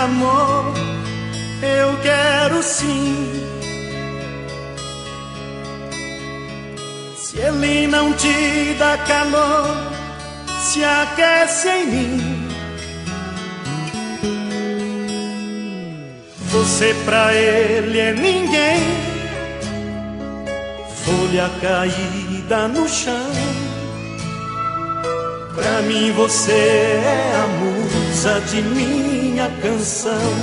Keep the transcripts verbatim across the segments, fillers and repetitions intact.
amor, eu quero sim. Se ele não te dá calor, se aquece em mim, você pra ele é ninguém, folha caída no chão. Pra mim você é a musa de minha canção.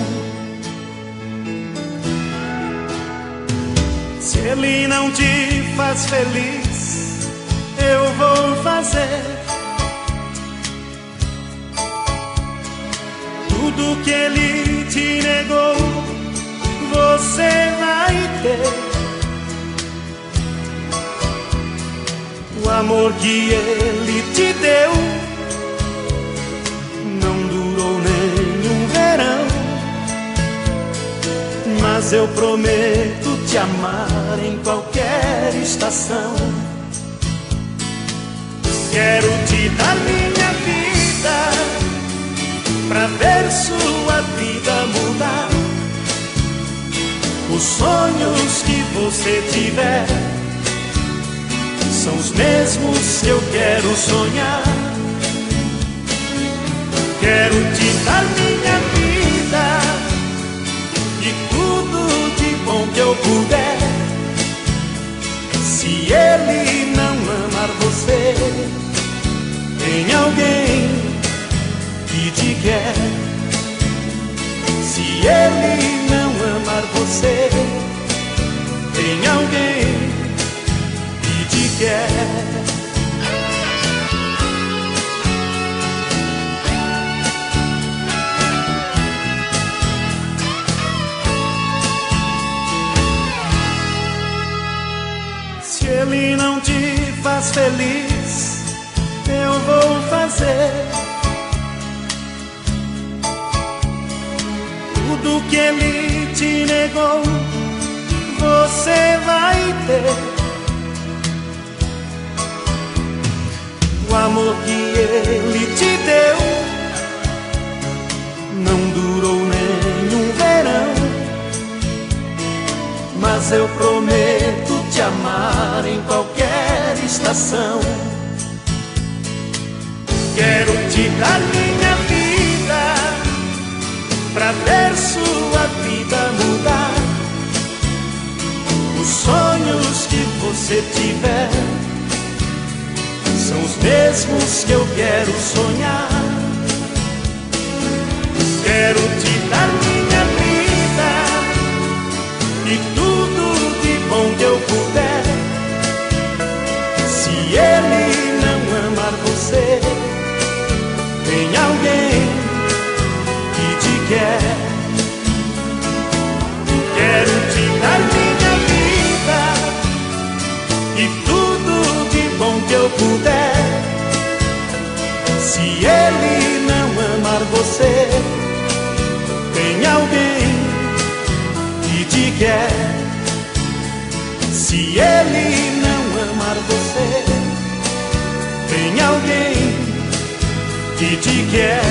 Se ele não te faz feliz, eu vou fazer tudo que ele te negou, você vai ter. O amor que ele te deu não durou nem um verão, mas eu prometo te amar em qualquer estação. Quero te dar minha vida pra ver sua vida mudar. Os sonhos que você tiver são os mesmos que eu quero sonhar. Quero te dar minha vida e tudo de bom que eu puder. Se ele não amar você, tem alguém que te quer. Se ele não amar você, tem alguém que te quer. Se ele não te faz feliz, eu vou fazer tudo que ele te negou, você vai ter. O amor que ele te deu não durou nem um verão, mas eu prometo te amar em qualquer estação. Quero te dar minha vida pra ver sua vida mudar. Os sonhos que você tiver são os mesmos que eu quero sonhar. Quero te dar minha vida e tudo de bom que eu puder. Se ele não amar você, tem alguém que te quer. Quero te dar minha vida e tudo de bom que eu puder. Se ele não amar você, tem alguém que te quer. Se ele não amar você, tem alguém que te quer.